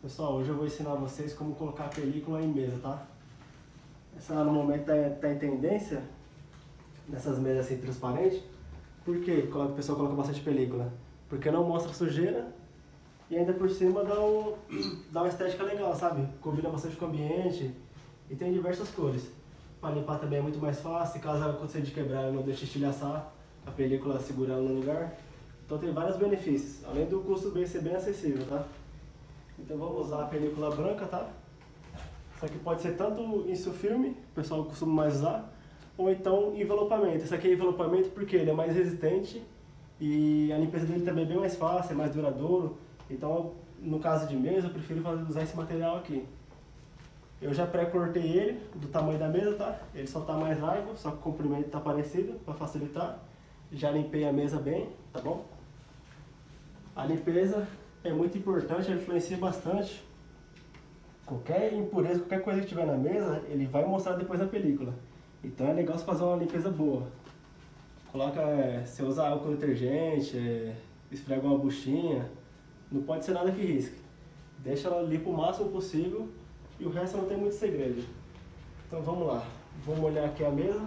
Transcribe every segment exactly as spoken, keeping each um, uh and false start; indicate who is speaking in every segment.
Speaker 1: Pessoal, hoje eu vou ensinar vocês como colocar a película em mesa, tá? Essa no momento tá, tá em tendência, nessas mesas assim transparentes. Por que o pessoal coloca bastante película? Porque não mostra sujeira e ainda por cima dá, um, dá uma estética legal, sabe? Combina bastante com o ambiente e tem diversas cores. Para limpar também é muito mais fácil, caso aconteça de quebrar, não deixe estilhaçar a película segurando no lugar. Então tem vários benefícios, além do custo bem ser bem acessível, tá? Então vamos usar a película branca, tá? Isso aqui pode ser tanto em sulfilme, o pessoal costuma mais usar, ou então envelopamento. Esse aqui é envelopamento porque ele é mais resistente e a limpeza dele também é bem mais fácil, é mais duradouro. Então, no caso de mesa, eu prefiro fazer, usar esse material aqui. Eu já pré-cortei ele, do tamanho da mesa, tá? Ele só tá mais largo, só que o comprimento tá parecido, para facilitar. Já limpei a mesa bem, tá bom? A limpeza é muito importante, ela influencia bastante. Qualquer impureza, qualquer coisa que tiver na mesa, ele vai mostrar depois na película. Então é legal você fazer uma limpeza boa. Coloca, é, você usa álcool detergente, é, esfrega uma buchinha, não pode ser nada que risque. Deixa ela limpa o máximo possível e o resto não tem muito segredo. Então vamos lá, vou molhar aqui a mesa.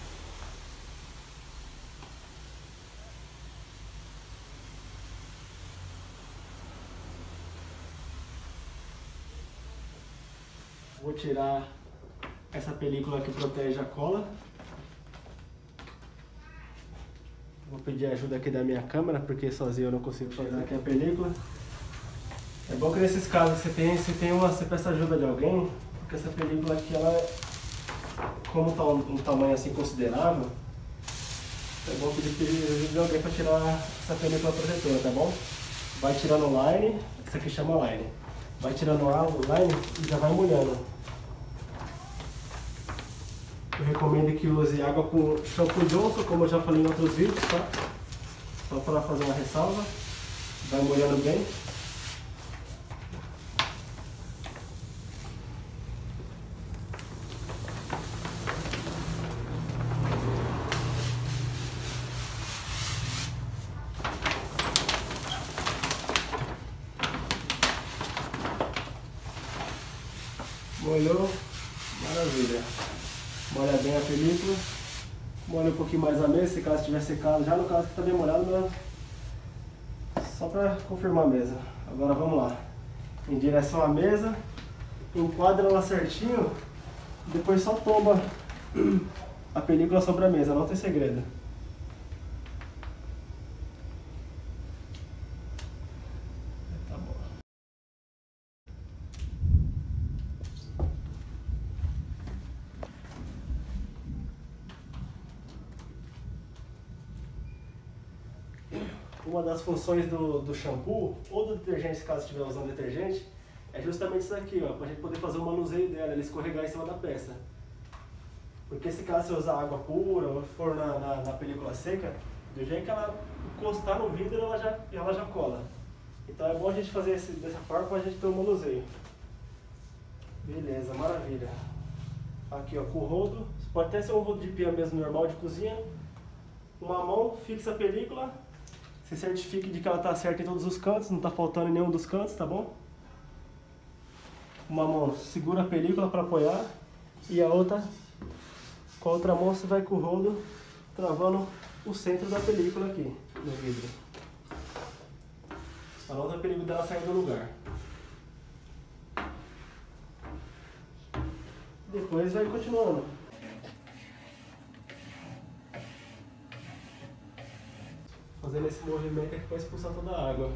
Speaker 1: Vou tirar essa película que protege a cola. Vou pedir ajuda aqui da minha câmera, porque sozinho eu não consigo tirar aqui a película. É bom que nesses casos você tem, você tem uma, você peça ajuda de alguém, porque essa película aqui, ela é, como tá um, um tamanho assim considerável, é bom pedir ajuda de alguém para tirar essa película protetora, tá bom? Vai tirando o line, isso aqui chama line. Vai tirando o line e já vai molhando. Eu recomendo que use água com shampoo Johnson, como eu já falei em outros vídeos, tá? Só para fazer uma ressalva. Vai molhando bem. Molhou, maravilha. Molha bem a película, molha um pouquinho mais a mesa, se caso estiver secado, já no caso que está bem molhado, mas só para confirmar a mesa. Agora vamos lá, em direção à mesa, enquadra ela certinho, depois só tomba a película sobre a mesa, não tem segredo. Uma das funções do, do shampoo, ou do detergente, caso estiver usando detergente, é justamente isso aqui, ó, para a gente poder fazer o manuseio dela, ele escorregar em cima da peça. Porque se caso você usar água pura ou for na, na, na película seca, do jeito que ela encostar no vidro, ela já, ela já cola. Então é bom a gente fazer esse, dessa forma para a gente ter o manuseio. Beleza, maravilha. Aqui ó, com o rodo, pode até ser um rodo de pia mesmo normal de cozinha. Uma mão fixa a película. Se certifique de que ela está certa em todos os cantos, não está faltando em nenhum dos cantos, tá bom? Uma mão segura a película para apoiar e a outra, com a outra mão você vai com o rodo travando o centro da película aqui no vidro. Para não ter perigo dela sair do lugar. Depois vai continuando. Fazendo esse movimento aqui para expulsar toda a água.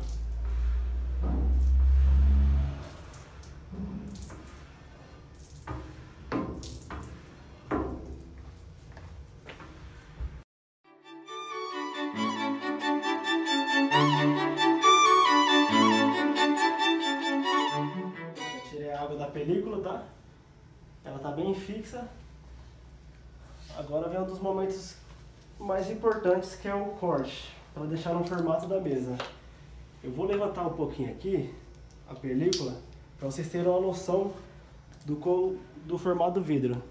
Speaker 1: Já tirei a água da película, tá? Ela tá bem fixa. Agora vem um dos momentos mais importantes, que é o corte, para deixar no formato da mesa. Eu vou levantar um pouquinho aqui a película para vocês terem uma noção do, do formato do vidro.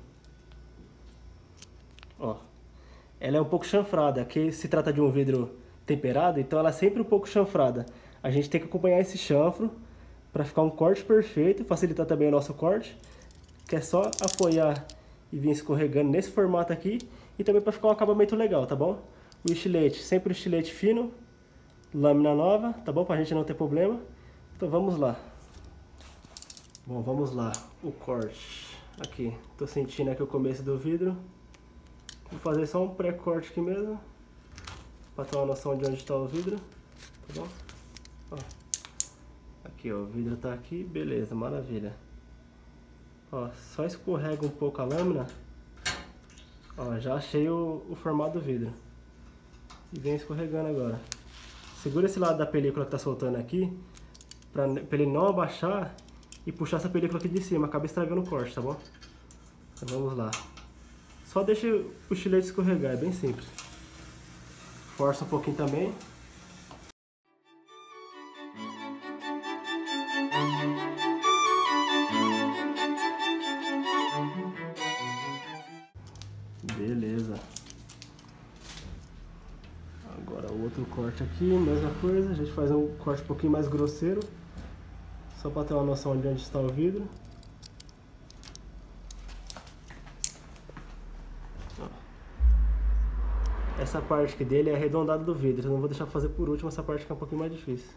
Speaker 1: Ó, ela é um pouco chanfrada, aqui se trata de um vidro temperado, então ela é sempre um pouco chanfrada. A gente tem que acompanhar esse chanfro para ficar um corte perfeito, facilitar também o nosso corte, que é só apoiar e vir escorregando nesse formato aqui, e também para ficar um acabamento legal, tá bom? O estilete, sempre o estilete fino, lâmina nova, tá bom? Pra gente não ter problema. Então vamos lá. Bom, vamos lá, o corte. Aqui, tô sentindo aqui o começo do vidro. Vou fazer só um pré-corte aqui mesmo, para ter uma noção de onde está o vidro, tá bom? Ó. Aqui, ó, o vidro tá aqui, beleza, maravilha. Ó, só escorrega um pouco a lâmina. Ó, já achei o, o formato do vidro. E vem escorregando agora. Segura esse lado da película que tá soltando aqui, pra, pra ele não abaixar e puxar essa película aqui de cima, acaba estragando o corte, tá bom? Então vamos lá. Só deixa o estilete escorregar, é bem simples. Força um pouquinho também. Beleza. Agora o outro corte aqui, mesma coisa. A gente faz um corte um pouquinho mais grosseiro, só para ter uma noção de onde está o vidro. Essa parte aqui dele é arredondada do vidro, eu não vou deixar fazer por último essa parte que é um pouquinho mais difícil.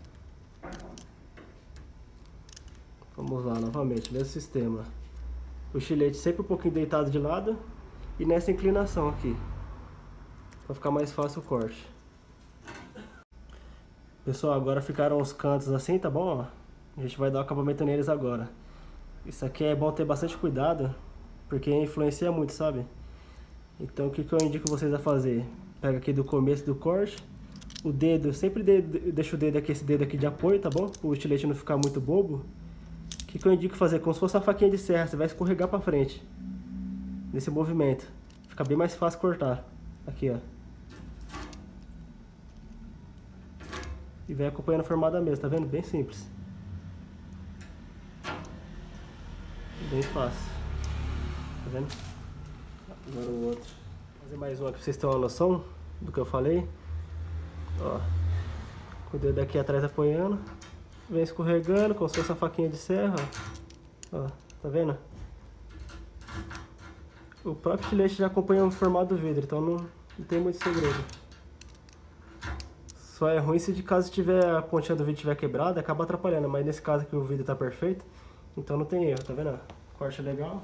Speaker 1: Vamos lá, novamente, mesmo sistema. O estilete sempre um pouquinho deitado de lado e nessa inclinação aqui, para ficar mais fácil o corte. Pessoal, agora ficaram os cantos assim, tá bom? A gente vai dar o acabamento neles agora. Isso aqui é bom ter bastante cuidado, porque influencia muito, sabe? Então o que, que eu indico vocês a fazer? Pega aqui do começo do corte, o dedo, sempre de, deixa o dedo aqui, esse dedo aqui de apoio, tá bom? O estilete não ficar muito bobo. O que, que eu indico fazer? Como se fosse uma faquinha de serra, você vai escorregar pra frente, nesse movimento. Fica bem mais fácil cortar. Aqui, ó. E vem acompanhando o formato da mesa, tá vendo? Bem simples. Bem fácil. Tá vendo? Agora o outro. Vou fazer mais um aqui pra vocês terem uma noção do que eu falei. Ó. Com o dedo aqui atrás apoiando. Vem escorregando, como se fosse uma faquinha de serra. Ó. Tá vendo? O próprio estilete já acompanha o formato do vidro, então não, não tem muito segredo. Só é ruim se de caso tiver a pontinha do vidro estiver quebrada, acaba atrapalhando. Mas nesse caso aqui o vidro tá perfeito, então não tem erro, tá vendo? Corte legal.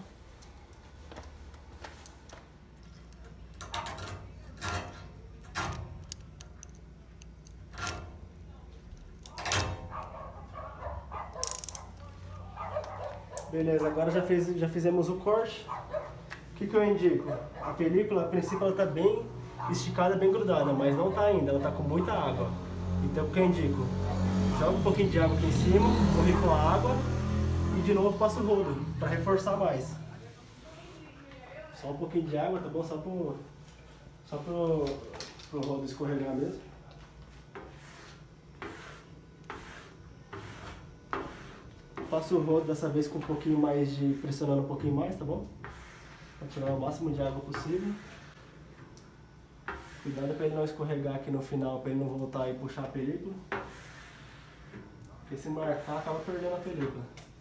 Speaker 1: Beleza, agora já, fez, já fizemos o corte. O que, que eu indico? A película, a princípio, ela tá bem esticada, bem grudada, mas não tá ainda, ela tá com muita água. Então o que eu indico? Joga um pouquinho de água aqui em cima, corre com a água e de novo passa o rodo, para reforçar mais. Só um pouquinho de água, tá bom? Só pro, só pro, pro rodo escorregar mesmo. Passo o rodo dessa vez com um pouquinho mais de... pressionando um pouquinho mais, tá bom? Para tirar o máximo de água possível. Cuidado para ele não escorregar aqui no final, para ele não voltar e puxar a película. Porque se marcar, acaba perdendo a película.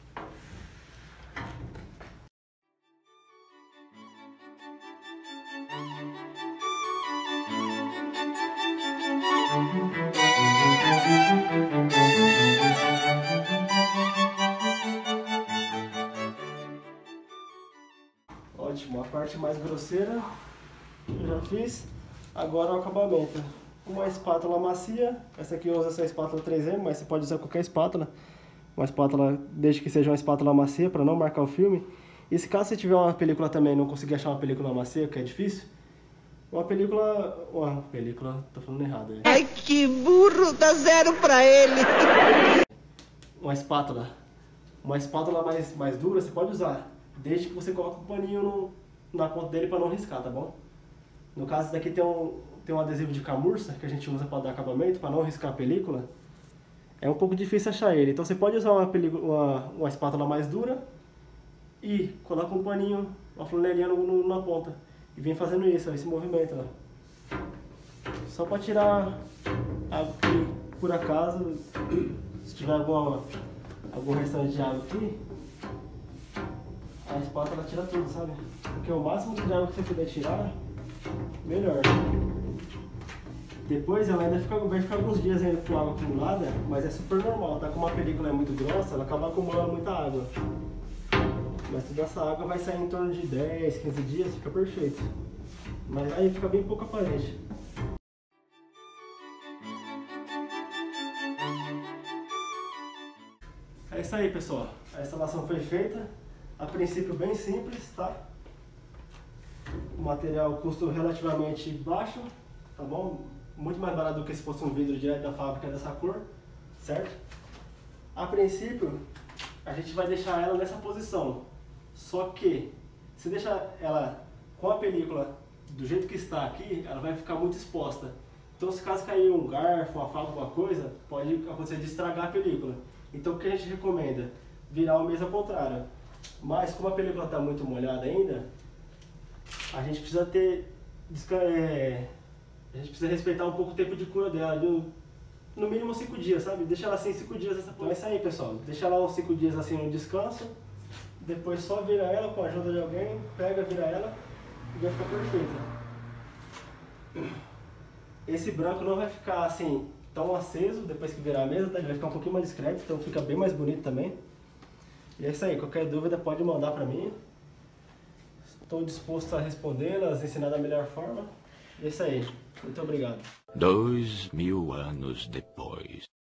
Speaker 1: Ótimo, a parte mais grosseira eu já fiz. Agora o acabamento. Uma espátula macia, essa aqui eu uso essa espátula três M, mas você pode usar qualquer espátula. Uma espátula, desde que seja uma espátula macia, para não marcar o filme. E se caso você tiver uma película também e não conseguir achar uma película macia, que é difícil, uma película... Uma película, tô falando errado aí.
Speaker 2: Ai, que burro, dá zero pra ele.
Speaker 1: Uma espátula. Uma espátula mais, mais dura você pode usar, desde que você coloque um paninho no, na ponta dele para não riscar, tá bom? No caso, daqui tem um, tem um adesivo de camurça que a gente usa para dar acabamento, para não riscar a película. É um pouco difícil achar ele, então você pode usar uma, uma, uma espátula mais dura e coloca um paninho, uma flanelinha no, no, na ponta. E vem fazendo isso, ó, esse movimento. Ó. Só para tirar água que, por acaso, se tiver alguma algum restante de água aqui, a espátula tira tudo, sabe? Porque o máximo de água que você puder tirar, melhor. Depois ela ainda fica, vai ficar alguns dias ainda com água acumulada, mas é super normal, tá? Como a película é muito grossa, ela acaba acumulando muita água. Mas toda essa água vai sair em torno de dez, quinze dias, fica perfeito. Mas aí fica bem pouco aparente. É isso aí, pessoal. A instalação foi feita. A princípio bem simples, tá? O material custo relativamente baixo, tá bom? Muito mais barato do que se fosse um vidro direto da fábrica dessa cor, certo? A princípio, a gente vai deixar ela nessa posição. Só que, se deixar ela com a película do jeito que está aqui, ela vai ficar muito exposta. Então, se caso cair um garfo, uma faca, alguma coisa, pode acontecer de estragar a película. Então, o que a gente recomenda? Virar o mesa ao contrário. Mas, como a película está muito molhada ainda, a gente precisa ter... É, a gente precisa respeitar um pouco o tempo de cura dela, de, no mínimo cinco dias, sabe? Deixa ela assim cinco dias nessa posição. Então é isso aí, pessoal. Deixa ela uns cinco dias assim no descanso. Depois só vira ela com a ajuda de alguém, pega, vira ela e vai ficar perfeita. Esse branco não vai ficar assim tão aceso depois que virar a mesa, tá? Ele vai ficar um pouquinho mais discreto, então fica bem mais bonito também. E é isso aí, qualquer dúvida pode mandar pra mim. Estou disposto a respondê-las, ensinar da melhor forma. É isso aí, muito obrigado.
Speaker 3: Dois mil anos depois.